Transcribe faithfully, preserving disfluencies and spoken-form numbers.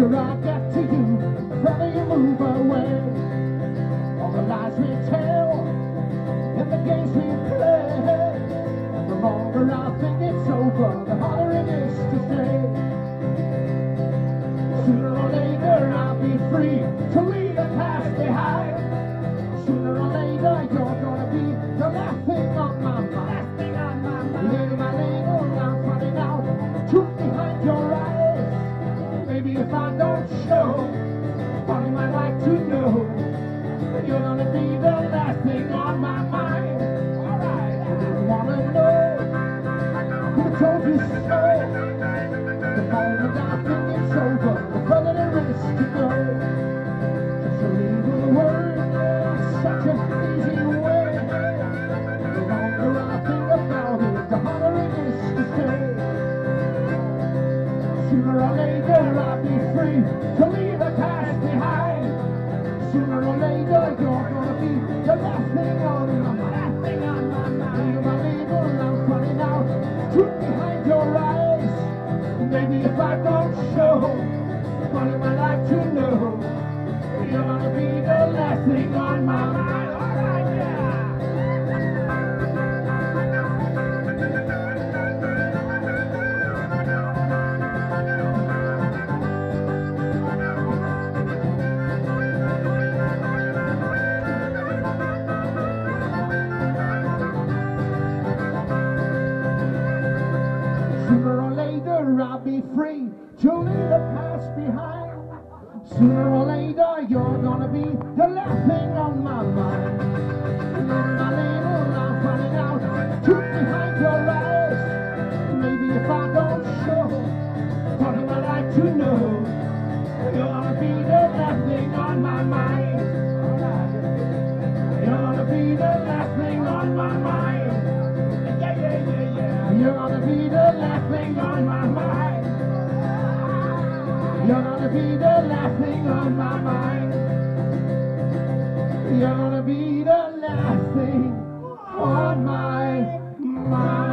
sure I'll get to you before you move away. All the lies we tell and the games we play, the longer I think it's over, the harder it is to stay. Sooner or later I'll be free to leave the past behind. Sooner or later you're gonna be the last thing on my mind. Little by little I'm finding out the truth behind your eyes. Maybe if I don't show, funny might like to know that you're gonna be the last thing on my mind. Alright, I just wanna know who told you so. The moment I think it's over, the further there is to go. Just a little word, such an easy way. The longer I think about it, the harder it is to stay. Sooner or later I'll be free to leave the past behind. Sooner or later you're gonna be the last thing on my mind. Little by little I'm finding out the truth behind your eyes. Maybe if I don't show, funny might like to know you're gonna be the last thing on my mind. Alright, yeah. Sooner or later I'll be free to leave the past behind. Sooner or later you're gonna be the last thing on my mind. Little by little I'm finding out the truth behind your eyes. Maybe if I don't show, funny might like to know you're gonna be the last thing on my mind. You're gonna be the last thing on my mind. Yeah, yeah, yeah, yeah. You're gonna be the last thing on my mind. You're gonna be the last thing on my mind. You're gonna be the last thing on my mind.